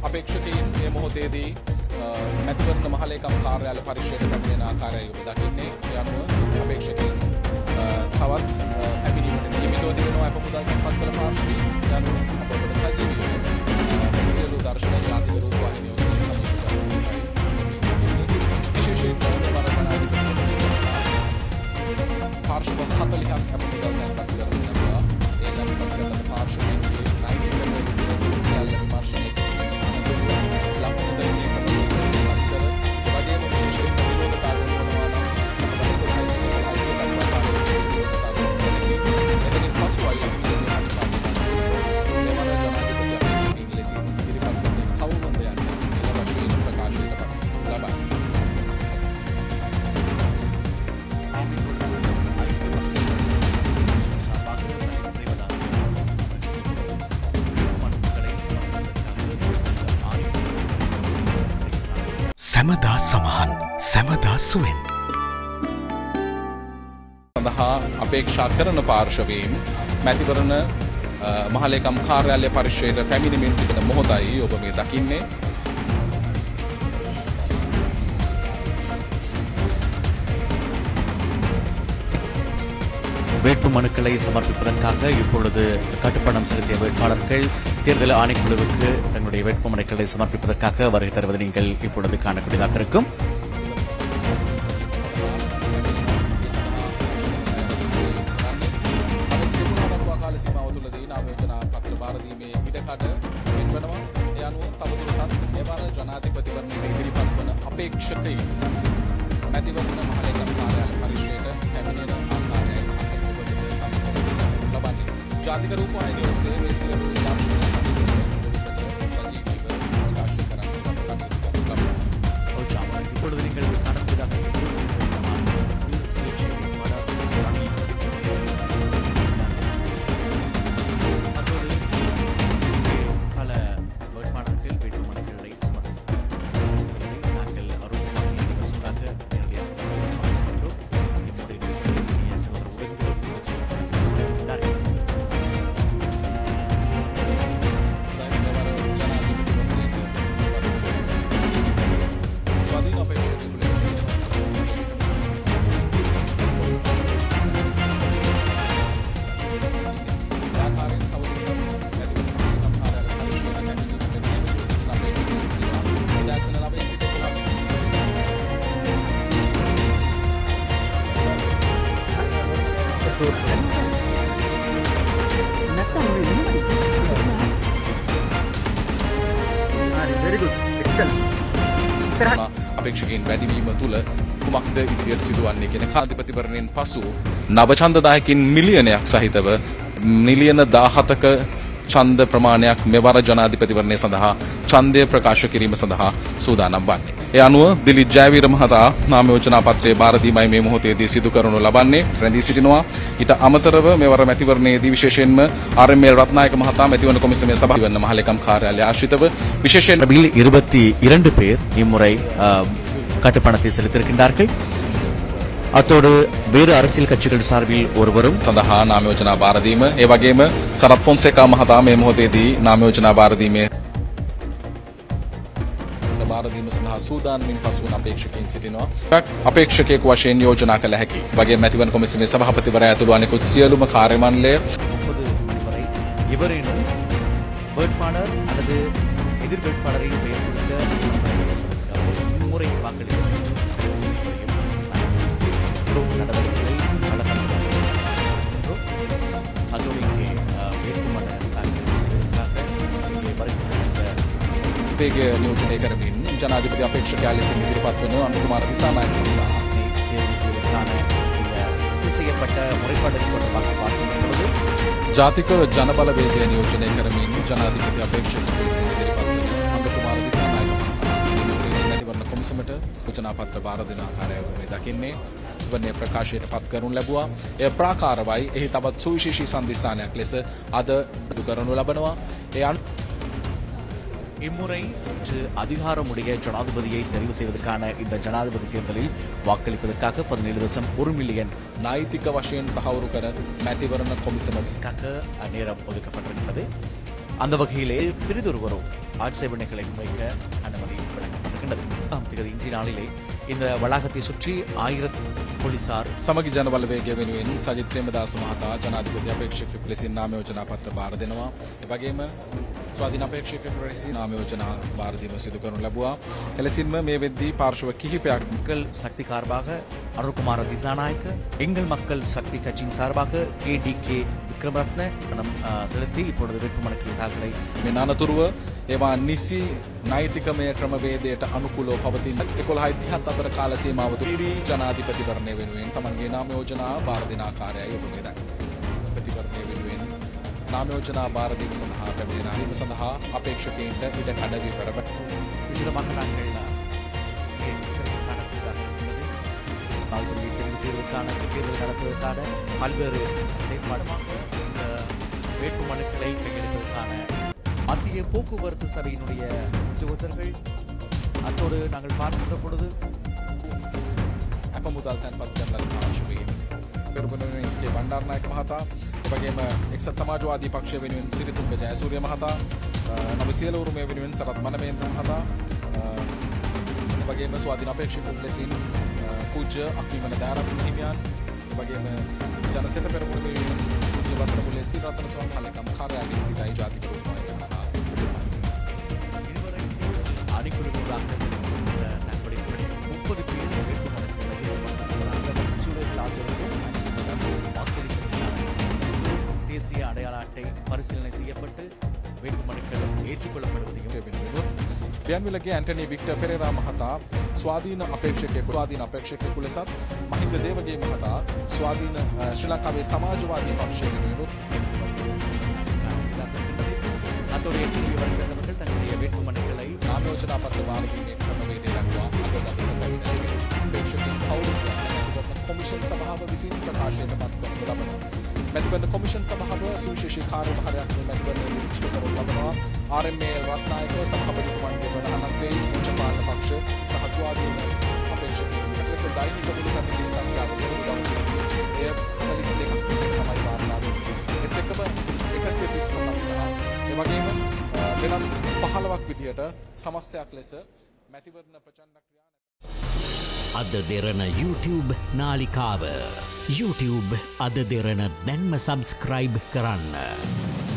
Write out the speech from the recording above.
අපේක්ෂකයින් මේ මොහොතේදී මැතිවරණ මහලේකම් කාර්යාලය පරිශ්‍රයට පැමිණෙන ආකාරය ඔබ දකින්නේ. ඒ අනුව අපේක්ෂකයින් තවත් පැමිණීමට නියමිතව තිබෙනවා අප මුදල් පත් කළ පාර්ශ්වයෙන්. ඒ අනුව අප ඔබට සජීවීව සියලු දර්ශන ජාතික රූපවාහිනිය ඔස්සේ සමීප කරගන්නයි. විශේෂයෙන් පාර්ශ්ව 40ක් අප මුදල් දැන්පත් කරගෙන යනවා. ඒ දැන්පත් කරන පාර්ශ්වයෙන් 90% සියල්ල විමර්ශනය සැමදා සමහන් සැමදා සුවෙන් සඳහා අපේක්ෂා කරන පාර්ශවීන් මැතිවරණ මහලේකම් කාර්යාලය පරිශ්‍රයට පැමිණෙමින් තිබෙන මොහොතයි ඔබ මේ දකින්නේ. வேட்பு மனுக்களை சமர்ப்பிப்பதற்காக இப்பொழுது கட்டுப்பணம் செலுத்திய வேட்பாளர்கள் தேர்தல் ஆணைக்குழுவுக்கு தங்களுடைய வேட்பு மனுக்களை சமர்ப்பிப்பதற்காக வருகை தருவதை நீங்கள் இப்பொழுது காணக்கூடியதாக இருக்கும். ජාතික රූපවාහිනිය ඔස්සේ මේ සියලු දර්ශන සමීපව සජීවීව ප්‍රකාශ කරන්න ලබනවා. இப்பொழுது நீங்கள் காணக்கூடியதாக அதோடு பல வேட்பாளர்கள் வேட்பு மனுக்களை சமர்ப்பிப்பதை நாங்கள் அருள்வாகிய சொல்லாக நேரடியாக பார்க்கின்றோம். இப்போது අපේක්ෂකයින් වැඩිවීම තුළ කුමක්ද ඉදිරියට සිදුවන්නේ කියන කාන්තිපතිවරණයෙන් පසු නව ඡන්දදායකින් මිලියනයක් සහිතව මිලියන 17ක ඡන්ද ප්‍රමාණයක් මෙවර ජනාධිපතිවරණය සඳහා ඡන්දය ප්‍රකාශ කිරීම සඳහා සූදානම් වන්නේ. ඒ අනුව දිලිත් ජයවීර මහතා නාම යෝජනා පත්‍රයේ බාර දීමයි මේ මොහොතේදී සිදු කරනු ලබන්නේ. රැඳී සිටිනවා. ඊට අමතරව මෙවර මැතිවරණයේදී විශේෂයෙන්ම ආර්.එම්.එල්. රත්නායක මහතා මැතිවරණ කොමිසමේ සභාපති මහලේකම් කාර්යාලය ආශ්‍රිතව විශේෂයෙන් 22 பேர் இம்முறை கட்டுப்பணத்தை செலுத்தியிருக்கின்றார்கள். அத்தோடு வேறு அரசியல் கட்சிகள் சார்பில் ஒருவரும் සඳහා නාම යෝජනා බාර දීම, ඒ වගේම සරත් ෆොන්සේකා මහතා මේ මොහොතේදී නාම යෝජනා බාර දීමේ බාර දීම සඳහා සූදානම්ින් පසු වන අපේක්ෂකයින් සිටිනවා. අපේක්ෂකයෙකු වශයෙන් යෝජනා කළ හැකි. වගේ මැතිවරණ කොමිසමේ සභාපතිවරයා ඇතුළු අනෙකුත් සියලුම කාර්ය මණ්ඩලය 9 மணி வரை இவரேனும் வேட்பாளர் அல்லது எதிர் வேட்பாளரின் பெயர் குறித்த முறை வாக்களிப்பு நடவடிக்கைகளை அதோடு இங்கே வேட்புமனு தாக்கல் செய்வதற்காக இங்கே வருகின்ற වේගය නියෝජනය කරමින් ජනාධිපති අපේක්ෂකයා ලෙසින් ඉදිරිපත් වන අනුකුමාර දිසානායක මහතා தேர்வு செய்வதற்கான இந்த செய்யப்பட்ட முறைப்பாடுகள் தொடர்பாக பார்க்கும் பொழுது ජාතික ජනබල වේගය නියෝජනය කරමින් ජනාධිපති අපේක්ෂකයා ලෙසින් ඉදිරිපත් වන අනුකුමාර දිසානායක මහතා මැතිවරණ කොමිසමට සූචනා පත්‍ර බාර දෙන ආකාරය මේ දකින්නේ. වන්නේ ප්‍රකාශයට පත් කරනු ලැබුවා. එය ප්‍රාකාරවයි. එහි තවත් සුවිශේෂී සන්ධිස්ථානයක් ලෙස අද දුරු කරනු ලබනවා. ඒ இம்முறை அதிகாரமுடைய ஜனாதிபதியை தெரிவு செய்வதற்கான இந்த ஜனாதிபதி தேர்தலில் வாக்களிப்பதற்காக 17.1 மில்லியன் නායිතික වශයෙන් තහවුරු කර මැතිවරණ කොමිසමට நேரம் ஒதுக்கப்பட்டிருக்கிறது. அந்த வகையிலே பிரிதொருவரும் ஆட்சேபனைகளை முன்வைக்க அனுமதி வழங்கப்பட்டிருக்கின்றது. இன்றைய நாளிலே இந்த வளாகத்தை சுற்றி 1000 போலீசார் සමගි ජන බලවේගය වෙනුවෙන් සජිත් ප්‍රේමදාස මහතා ජනාධිපති අපේක්ෂකයෙකු ලෙසින් නාම යෝජනා පත්‍ර බාර දෙනවා. ඒ වගේම ස්වාධීන අපේක්ෂකයෙකු ලෙසින් නාම යෝජනා බාර දීම සිදු කරනු ලැබුවා. එලෙසින්ම මේ වෙද්දී පාර්ශව කිහිපයක් மக்கள் சக்தி சார்பாக அருள்குமார திசாநாயக்க, எங்கள் மக்கள் சக்தி கட்சியின் சார்பாக KDK விக்ரமரத்ன பணம் செலுத்தி இப்பொழுது வேட்புமனுக்கள் தாக்கலை මෙන්න අනතුරුව ඒවා නිසි නෛතිකමය ක්‍රමවේදයට අනුකූලව පවතින 11:30 අතර කාල සීමාව තුළ ජනාධිපතිවරණය වෙනුවෙන් තමන්ගේ නාම යෝජනා බාර දෙන ආකාරයයි ඔබ මේ දක්වන්නේ. ප්‍රතිවරණය වෙනුවෙන් නාම යෝජනා බාර දීම සඳහා පැමිණෙන සඳහා අපේක්ෂකයින්ට ඉඩ කඩ විවර විශේෂ மக்கள் தேர்வுக்கான தேர்தல் நடத்துவதற்கான பல்வேறு செயற்பாடுமாக வேட்பு மனுக்களை கையெழுப்பதற்கான மத்திய போக்குவரத்து சபையினுடைய உத்தியோகத்தர்கள் அத்தோடு நாங்கள் பார்க்கின்ற பொழுது අප මුදල් තැන්පත් කරන ලද පාර්ශවයේ පෙරමුණ එස්.කේ. බණ්ඩාරනායක මහතා, එවැගේම එක්සත් සමාජවාදී පක්ෂය වෙනුවෙන් සිරිතුංග ජයසූරිය මහතා, නවසියල උරුමය වෙනුවෙන් සරත් මනමේන්ද්‍ර මහතා, එවැගේම ස්වාධීන අපේක්ෂකයෙකු ලෙසින් පූජ්‍ය අක්විමන දාරත්න හිමියන්, එවැගේම ජනසෙත පෙරමුණ වෙනුවෙන් පූජ්‍ය වත්‍රමුල්ලේ සීරත්න ස්වාමීන් වහන්සේගේ කාර්යාලයේ සිටයි ජාතික රූපවාහිනිය அணிக்குழுவாக நம்முடைய 30 பேர் வேட்புமனுக்களை தேசிய அடையாள அட்டை பரிசீலனை செய்யப்பட்டு வேட்புமனுக்கள் ஏற்றுக்கொள்ளப்படுவதையும் පියන්විලගේ ඇන්ටනි වික්ටර් පෙරේරා මහතා ස්වාධීන අපේක්ෂකයෙකු ලෙසත් මහින්ද දේවගේ මහතා ස්වාධීන ශ්‍රී ලංකාවේ සමාජවාදී පක්ෂය වෙනුවෙන් அத்தோடு வர்த்தகர்கள் தங்களுடைய வேட்புமனுக்களை නාම යෝජනා පත්‍ර බාර දීමේ ක්‍රමවේදය දක්වා අද දවස පැමිණෙන අපේක්ෂකයන් කවුරුත් කොමිෂන් සභාව විසින් ප්‍රකාශයට පත් කරනු ලබනවා. මැතිවරණ කොමිෂන් සභාව සුවිශේෂී කාර්යභාරයක් මැතිවරණය නිරීක්ෂණය කරනු ලබනවා. RML රත්නායක සභාපතිතුමන්ගේ ප්‍රධානත්වයෙන් උච්චපාලන පක්ෂ සහ ස්වාධීන අපේක්ෂකයන් ලෙස දෛනික මුළු පැමිණිලි සංඛ්‍යාව දෙවන දවසේදී එය 42ක් තමයි වාර්තා වෙන්නේ. ඒත් එක්කම 129ක් සහ ඒ වගේම වෙනත් 15ක් විදියට සමස්තයක් ලෙස මැතිවරණ ප්‍රචණ්ඩ ක්‍රියා අද දෙරන YouTube නාලිකාව YouTube අද දෙරන දැන්ම සබස්ක්‍රයිබ් කරන්න.